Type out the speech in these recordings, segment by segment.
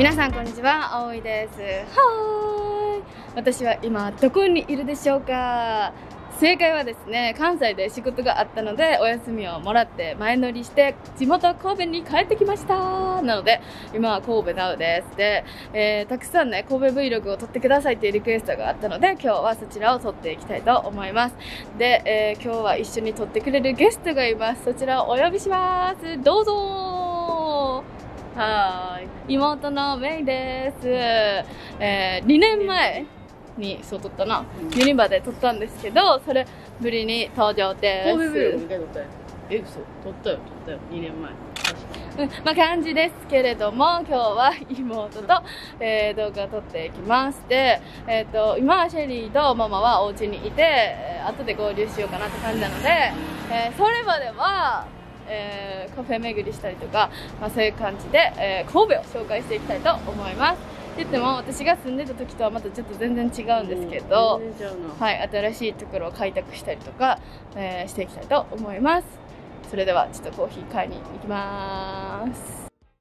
皆さんこんにちは、あおいです。はーい。私は今どこにいるでしょうか。正解はですね、関西で仕事があったのでお休みをもらって前乗りして地元神戸に帰ってきました。なので今は神戸なうです。で、たくさんね神戸 Vlog を撮ってくださいっていうリクエストがあったので今日はそちらを撮っていきたいと思います。で、今日は一緒に撮ってくれるゲストがいます。そちらをお呼びします。どうぞ。はい、妹のメイです。2年前にそう撮ったな、ユニバで撮ったんですけど、それぶりに登場です。 神戸 Vlog 2回撮ったよ。嘘、撮ったよ2年前。 まあ感じですけれども、今日は妹と、動画を撮っていきます。で、今はシェリーとママはお家にいて、後で合流しようかなって感じなので、それまではカフェ巡りしたりとか、まあ、そういう感じで、神戸を紹介していきたいと思います。って言っても私が住んでた時とはまたちょっと全然違うんですけど、はい、新しいところを開拓したりとか、していきたいと思います。それではちょっとコーヒー買いに行きます。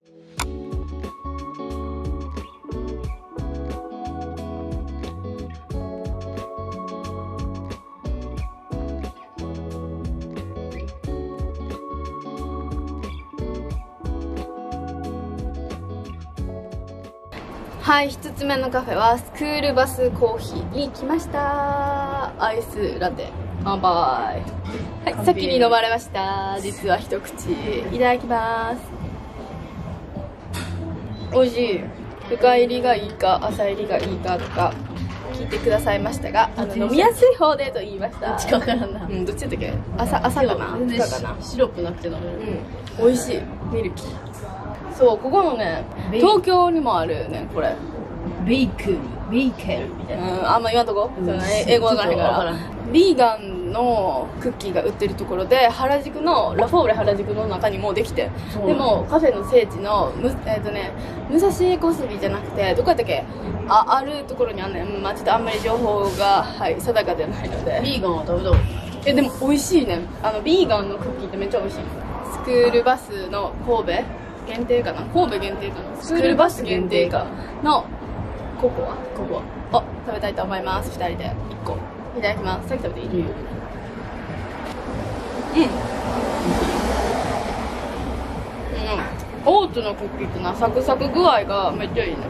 はい、1つ目のカフェはスクールバスコーヒーに来ました。アイスラテ乾杯。はい、先に飲まれました。実は一口いただきます。美味しい。深入りがいいか浅入りがいいかとか聞いてくださいましたが、飲みやすい方でと言いました。 どっちかわからんな。 どっちだったっけ。朝かな。 全然シロップなくて飲める。 美味しい。ミルキー。そう、ここのね、東京にもあるね、これ。 ベイクルみたいな。 あんま言わんとこ。英語わからへんから。ビーガンのクッキーが売ってるところで、原宿の、ラフォーレ原宿の中にもうできて。でも、カフェの聖地の、武蔵小杉じゃなくて、どこやったっけあるところにあんねん。まあちょっとあんまり情報が、はい、定かではないので。 ビーガンは食べたことない。 でも美味しいね。ビーガンのクッキーってめっちゃ美味しい。スクールバスの神戸限定かな、神戸限定かな、スクールバス限定かのココアを食べたいと思います。2人で1個いただきます。さっき食べていい？オーツのクッキーってな、サクサク具合がめっちゃいいね。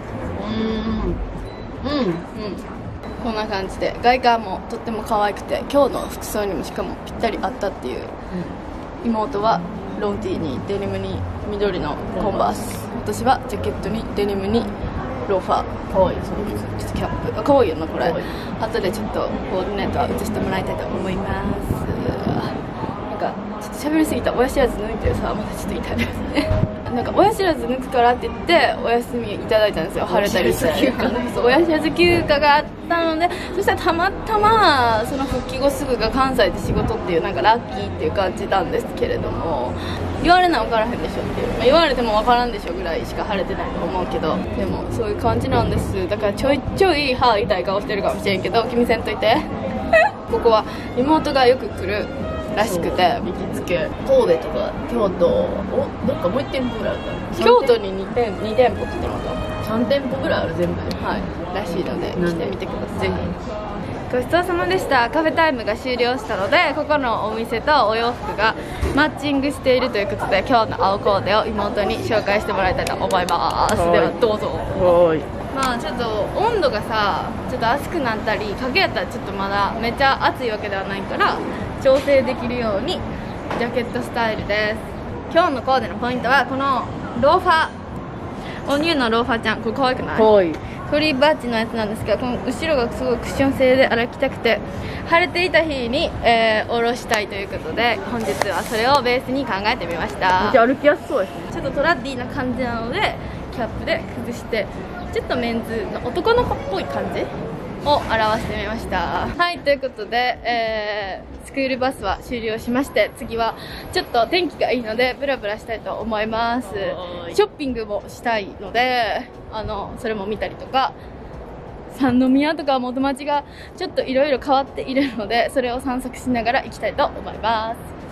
こんな感じで外観もとっても可愛くて、今日の服装にもしかもぴったりあったっていう。妹はロンティーにデニムに緑のコンバース、私はジャケットにデニムにローファー。かわいい。ちょっとキャップかわいいよなこれ。後でちょっとコーディネートは写してもらいたいと思います。なんかちょっと喋りすぎた。親知らず抜いてるさ、まだちょっと痛いですね。なんか親知らず抜くからって言ってお休みいただいたんですよ。晴れたりして親知らず休暇があったので、そしたらたまたまその復帰後すぐが関西で仕事っていう、なんかラッキーっていう感じなんですけれども、言われな分からへんでしょっていう、まあ、言われても分からんでしょぐらいしか晴れてないと思うけど、でもそういう感じなんです。だからちょいちょい歯痛い顔してるかもしれんけど気にせんといてここは妹がよく来るらしくて、 行きつけ神戸とか京都、どっかもう1店舗ぐらいあるから、 京都に2店舗来てもらった 3店舗ぐらいある全部で、 はい、らしいので来てみてください。ぜひ。ごちそうさまでした。カフェタイムが終了したので、ここのお店とお洋服がマッチングしているということで、今日の青コーデを妹に紹介してもらいたいと思います。ではどうぞ。 はい。 まあちょっと温度がさ、ちょっと暑くなったり、影やったらちょっとまだめっちゃ暑いわけではないから調整できるようにジャケットスタイルです。今日のコーデのポイントはこのローファー、おニューのローファーちゃん、これ可愛くない？ かわいい。 フリーバッジのやつなんですけど、この後ろがすごいクッション製で歩きたくて、晴れていた日に、下ろしたいということで、本日はそれをベースに考えてみました。 めっちゃ歩きやすそうですね。 ちょっとトラッディーな感じなのでキャップで崩して、ちょっとメンズの男の子っぽい感じを表してみました。はい、ということで、スクールバスは終了しまして、次はちょっと天気がいいのでブラブラしたいと思います。ショッピングもしたいので、それも見たりとか、三宮とか元町がちょっといろいろ変わっているので、それを散策しながら行きたいと思います。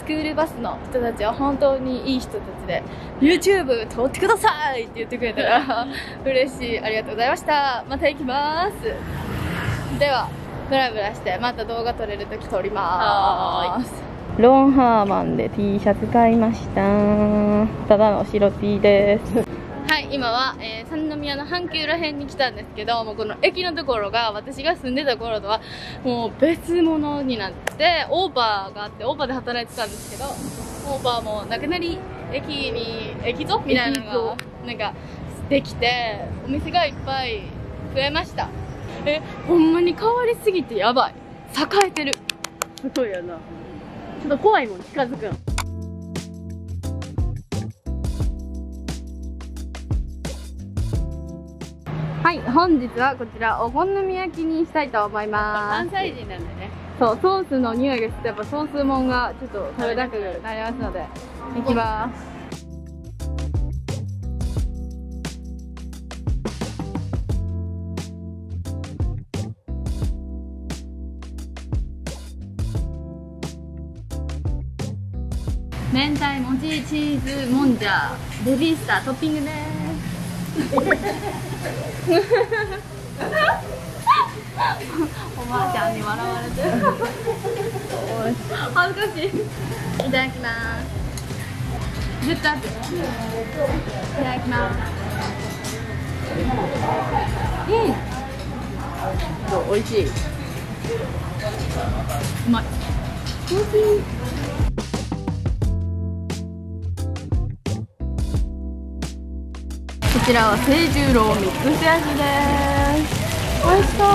クールバスの人たちは本当にいい人たちで YouTube 撮ってくださいって言ってくれたら嬉しい。ありがとうございました。また行きます。ではブラブラしてまた動画撮れるとき撮ります。ロンハーマンで T シャツ買いました。ただの白 T ですはい、今は、三宮の阪急ら辺に来たんですけど、もうこの駅のところが私が住んでた頃とはもう別物になってオーバーがあって、オーバーで働いてたんですけど、オーバーもなくなり駅ぞみたいなのがなんかできて、お店がいっぱい増えました。ほんまに変わりすぎてやばい。栄えてる。 すごいやな。ちょっと怖いもん、近づくん。 はい、本日はこちらお好み焼きにしたいと思います。 関西人なんでね。 そう、ソースの匂いがしてやっぱソースもんがちょっと食べたくなりますので、いきます。明太もちチーズもんじゃベビースタートッピングです。おばあちゃんに笑われてる。恥ずかしい。いただきます。絶対合ってる。いただきます。 そう、美味しい。うまい。美味しい。こちらは清十郎ミックス焼きです。美味しそう。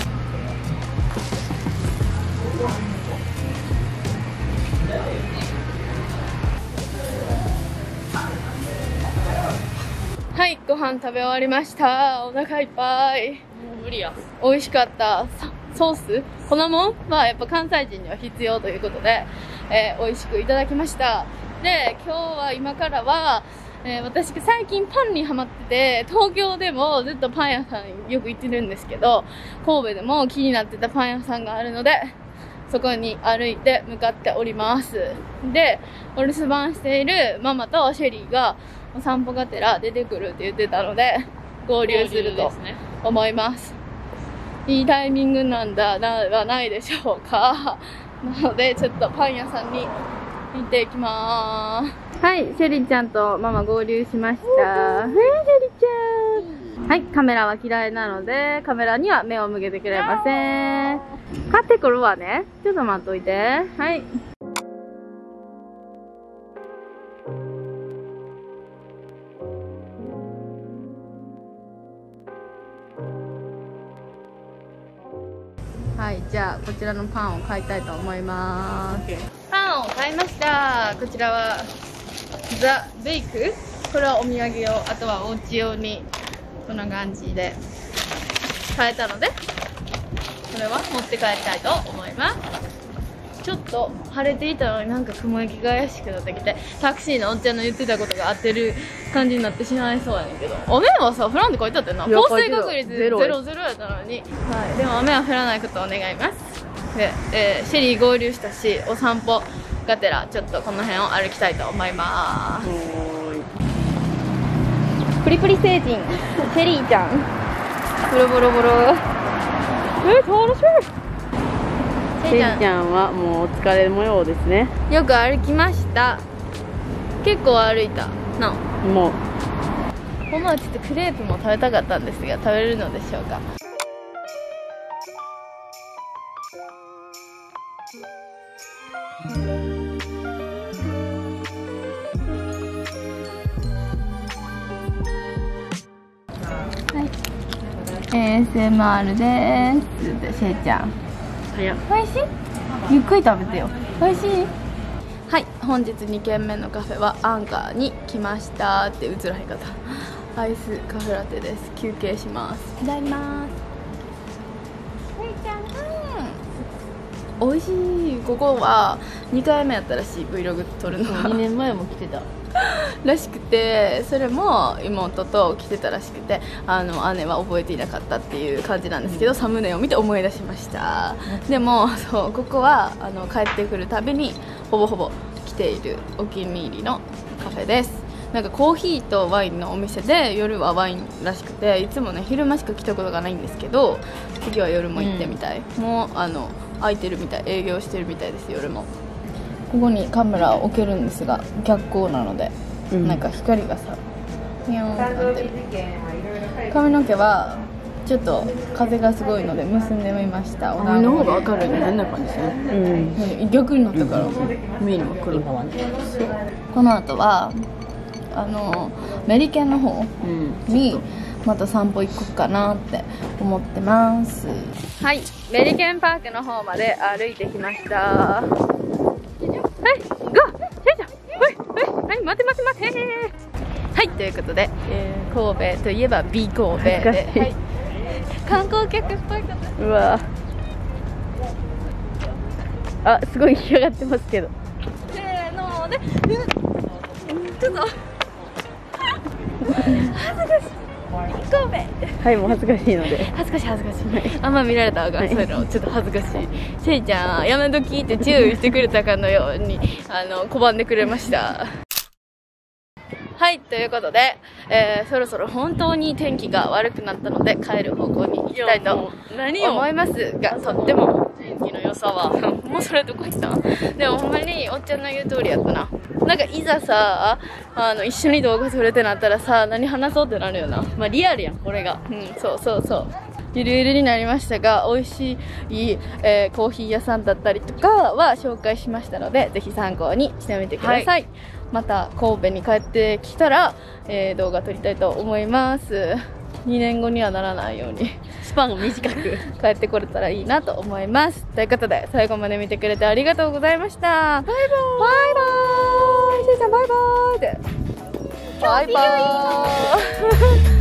はい、ご飯食べ終わりました。お腹いっぱい。 もう無理や。 美味しかった。ソース粉もんはやっぱ関西人には必要ということで、美味しくいただきました。で、今日は今からは私が最近パンにハマってて、東京でもずっとパン屋さんよく行ってるんですけど、神戸でも気になってたパン屋さんがあるので、そこに歩いて向かっております。で、お留守番しているママとシェリーがお散歩がてら出てくるって言ってたので、合流すると思います。いいタイミングなんだはないでしょうか。なので、ちょっとパン屋さんに行っていきまーす。はい、シェリーちゃんとママ合流しました。シェリーちゃん。はい、カメラは嫌いなので、カメラには目を向けてくれません。買ってくるわね。ちょっと待っといて。はい。はい、じゃあこちらのパンを買いたいと思います。パンを買いました。こちらはザ・ベイク。これはお土産用、あとはお家用にこんな感じで買えたので、これは持って帰りたいと思います。ちょっと晴れていたのになんか雲行きが怪しくなってきて、タクシーのおっちゃんの言ってたことが合ってる感じになってしまいそうやねんけど、雨はさ降らんって書いてあったよな。降水確率0やったのに、はい、でも雨は降らないことを願います。で、シェリー合流したし、お散歩がてらちょっとこの辺を歩きたいと思います。プリプリ星人シェリーちゃん、ボロボロボロ。楽しい。 シェリーちゃんはもうお疲れ模様ですね。 よく歩きました。結構歩いたな。 もうこのうちってクレープも食べたかったんですが、食べれるのでしょうか。はい、ASMR です。シェイちゃん。おいしい？ゆっくり食べてよ。おいしい？はい、本日2軒目のカフェはアンカーに来ましたって映らへんかった。アイスカフェラテです。休憩します。いただきます。シェイちゃん、おいしい。ここは2回目やったらしい。 Vlog 撮るのは 2年前も来てたらしくて、それも妹と来てたらしくて、姉は覚えていなかったっていう感じなんですけど、サムネを見て思い出しました。でもそう、ここは帰ってくるたびにほぼほぼ来ているお気に入りのカフェです。なんかコーヒーとワインのお店で夜はワインらしくて、いつもね昼間しか来たことがないんですけど、次は夜も行ってみたい、もう空いてるみたい、営業してるみたいです。夜もここにカメラを置けるんですが逆光なので、なんか光がさピヨーンってなってる。髪の毛はちょっと風がすごいので結んでみました。 髪の方が明るいね、変な感じね。 逆になったから、 目にも来る。 この後はメリケンの方にまた散歩行こうかなって思ってます。はい、メリケンパークの方まで歩いてきました。はい、ゴー、はい、待て。はい、ということで、神戸といえば B 神戸で、はい、観光客っぽい方。うわあ、すごい広がってますけど。せーので、ちょっと恥ずかしい。神戸。はい、もう恥ずかしいので。恥ずかしい。あんま見られたらあかん、そういうのちょっと恥ずかしい。せいちゃん、やめときって注意してくれたかのように拒んでくれました。はい、ということで、そろそろ本当に天気が悪くなったので帰る方向に行きたいと思いますが、とっても天気の良さはもうそれどこ行ったん。でもほんまにおっちゃんの言う通りやったな。なんかいざさ一緒に動画撮れてなったらさ、何話そうってなるよな。まあリアルやんこれが。そうゆるゆるになりましたが、美味しい、コーヒー屋さんだったりとかは紹介しましたので、ぜひ参考にしてみてください。はい、また神戸に帰ってきたら、動画撮りたいと思います。2年後にはならないようにスパンを短く帰ってこれたらいいなと思います。ということで最後まで見てくれてありがとうございました。バイバーイ。せいちゃんバイバーイって。バイバーイ。